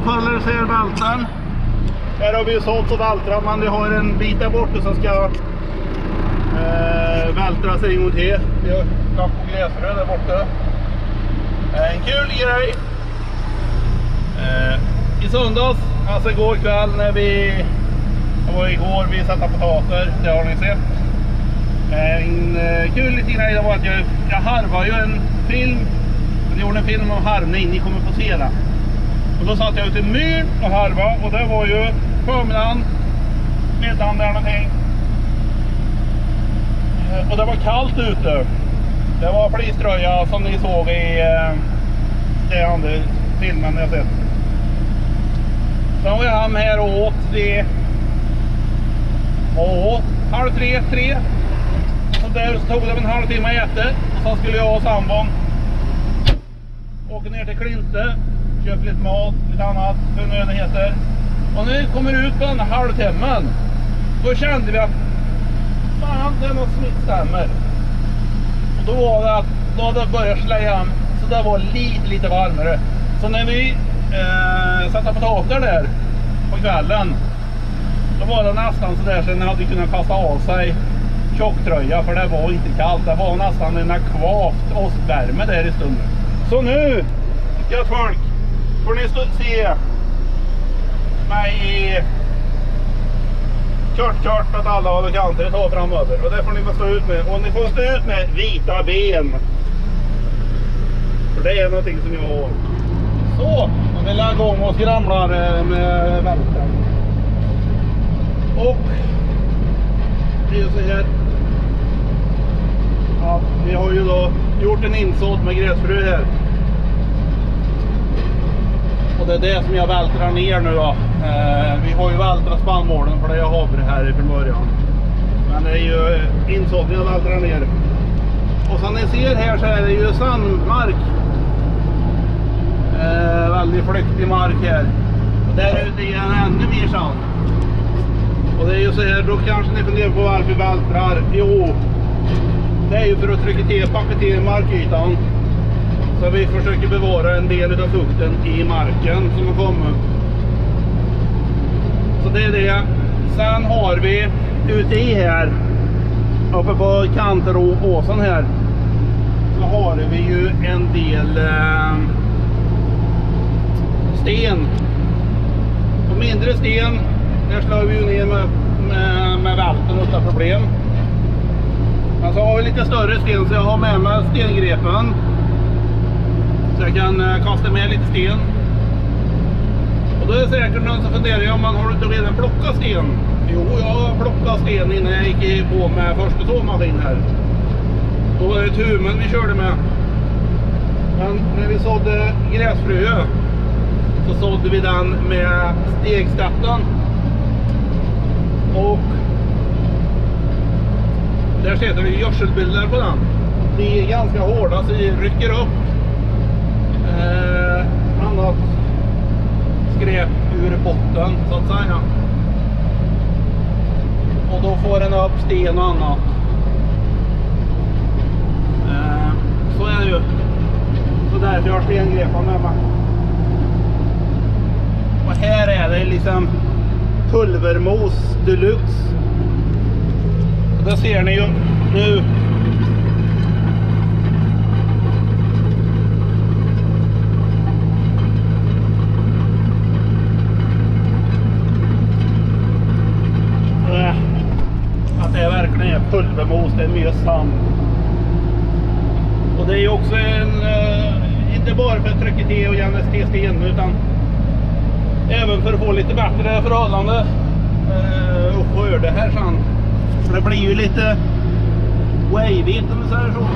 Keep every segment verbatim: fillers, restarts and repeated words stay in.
följer ser välten. Här har vi ju sålt och vältrat, men vi har en bit där borta som ska eh, vältras en gång till. Vi har lagt på gräsfrö där borta. En kul grej. Eh, I söndags, alltså igår kväll när vi, det var igår vi satte potater, det har ni sett. En eh, kul liten grej var att jag, jag harvar ju en film, jag gjorde en film om harvning, ni kommer få se det. Och då satt jag ute i myr och harva, och det var ju förmiddagen, middagen där någonting. Eh, och det var kallt ute. Det var fleecetröja som ni såg i eh, det andra filmen jag sett. Sen var jag hem här och åt det. Och åt halv tre, tre. Så där så tog det en halv timme att äta. Och sen skulle jag och sambon åka ner till Klinte, köpa lite mat, lite annat, förnödenheter. Och när vi kommer ut på den halvtimmen, då kände vi att fan, det är något som inte stämmer. Och då var det att då hade det börjat släga hem, så det var lite lite varmare. Så när vi eh, satte potater där på kvällen, då var det nästan så där så ni hade kunnat kasta av sig tjocktröja, för det var inte kallt. Det var nästan en kvavt åskvärme där i stunden. Så nu, gött folk, får ni stå, se mig i kört kört åt alla håll och kanter ett tag framöver. Och det får ni bara stå ut med. Och ni får stå ut med vita ben. För det är någonting som jag har. Så, nu vill jag igång och skramlar med välten. Och det är så här. Ja, vi har ju då gjort en insådd med gräsfrö här. Och det är det som jag vältrar ner nu då. Eh, vi har ju vältrat spannmålen för det jag har här från början. Men det är ju insådd jag vältrar ner. Och som ni ser här så är det ju sandmark. Eh, väldigt flyktig mark här. Och där ute är en ännu mer sand. Och det är ju så här, då kanske ni funderar på varför vi vältrar. Jo, det är ju för att trycka till, packa till markytan. Så vi försöker bevara en del av fukten i marken som har kommit. Så det är det. Sen har vi ute i här, uppe på Kanteråsen här, så har vi ju en del eh, sten. Och mindre sten, där slår vi ju ner med, med, med välten utan problem. Men så har vi lite större sten, så jag har med mig stengrepen. Så jag kan uh, kasta med lite sten. Och då är det säkert någon som funderar om man har inte redan plockat sten. Jo, jag plockade sten innan jag gick på med första såmaskin här. Då var det tumen vi körde med. Men när vi sådde gräsfrö så sådde vi den med stegstatten. Och där sätter vi gödselbilder på den. De är ganska hårda så vi rycker upp Eh, annat skräp ur botten så att säga. Och då får den upp sten och annat. Eh, så är det ju. Så därför jag har stengrepan med mig. Och här är det liksom pulvermos deluxe. Och det ser ni ju nu. Att det är verkligen pulvermos, det är mycket sand. Och det är ju också en, eh, inte bara för att trycka till och gärna till sten, utan även för att få lite bättre förhållande eh, och skörda här sen. Så det blir ju lite wavigt om vi säger så.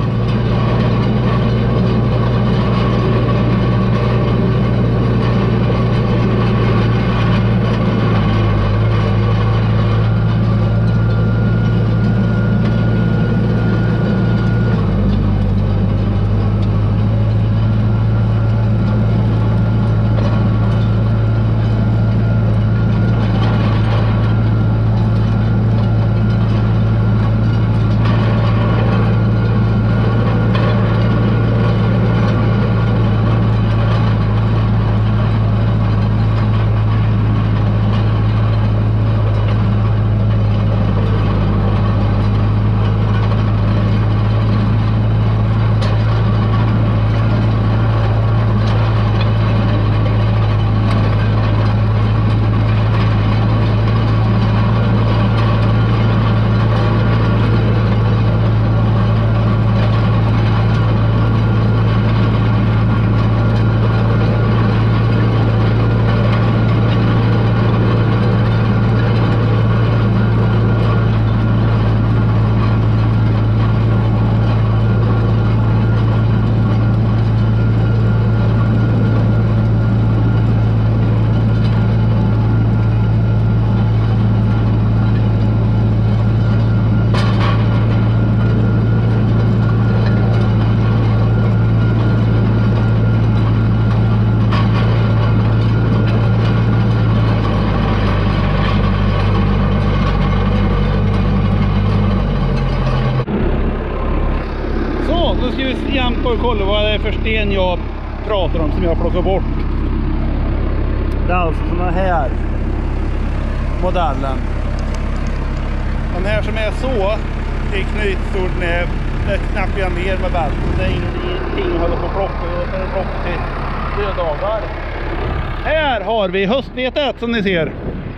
ska vi kolla vad det är för sten jag pratar om som jag plockar bort. Det är alltså såna här modellen. Den här som är så i knytstor näbb, det knappar jag ner med bälten. Det är ingenting att hålla på och plocka, det är plocka till dödagar. Här har vi höstvetet som ni ser.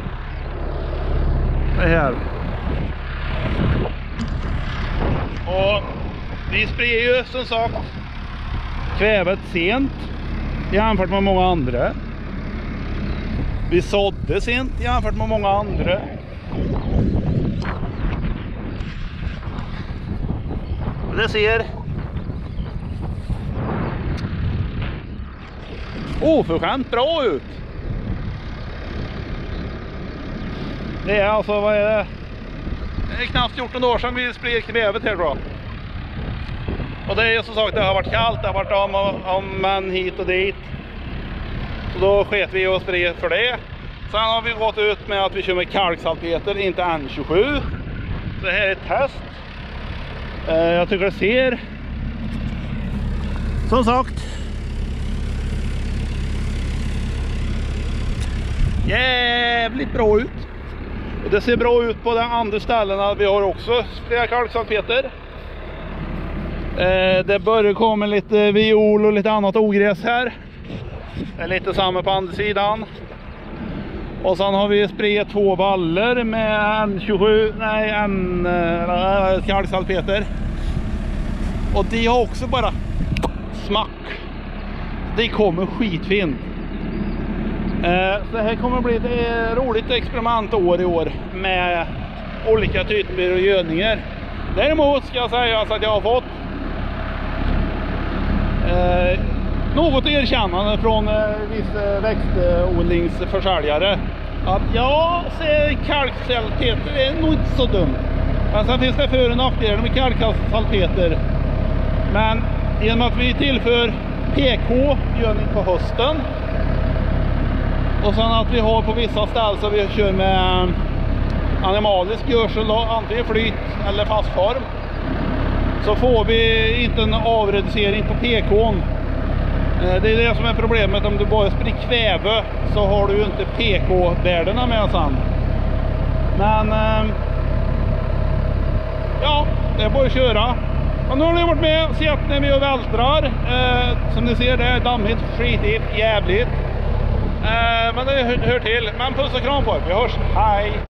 Det här. Och vi sprider ju som sagt kvävet sent jämfört med många andra. Vi sådde sent jämfört med många andra. Det ser oförskämt bra ut. Det är alltså, vad är det? Det är knappt fjorton år sedan vi spred kvävet här då. Och det är ju som sagt, det har varit kallt, det har varit om, om man hit och dit. Så då sket vi och spred för det. Sen har vi gått ut med att vi kör med kalksalpeter, inte N tjugosju. Så det här är ett test. Jag tycker det ser, som sagt, jävligt bra ut. Och det ser bra ut på de andra ställena. Vi har också flera kalksalpeter. Det börjar komma lite viol och lite annat ogräs här. Det är lite samma på andra sidan. Och sen har vi spridit två valler med N tjugosju, nej, en äh, kalksalpeter. Och de har också bara smack. Det kommer skitfint. Eh, så det här kommer att bli ett eh, roligt experimentår i år med olika typer av gödningar. Däremot ska jag säga att jag har fått eh, något erkännande från eh, vissa växtodlingsförsäljare att ja, kalksalpeter är nog inte så dumt. Men sen finns det för- och nackdelar med kalksalpeter. Men genom att vi tillför P K-gödning på hösten och sen att vi har på vissa ställen så vi kör med animalisk gödsel, antingen flyt eller fastform, så får vi inte en avreducering på P K:n. Det är det som är problemet. Om du bara sprider kväve så har du ju inte P K-värdena med sen. Men ja, det är bara att köra. Och nu har ni varit med och sett när vi vältrar. Eh, som ni ser, det är dammigt, skitigt, jävligt. Eh, men det hör, hör till. Men puss och kram på er. Vi hörs. Hej!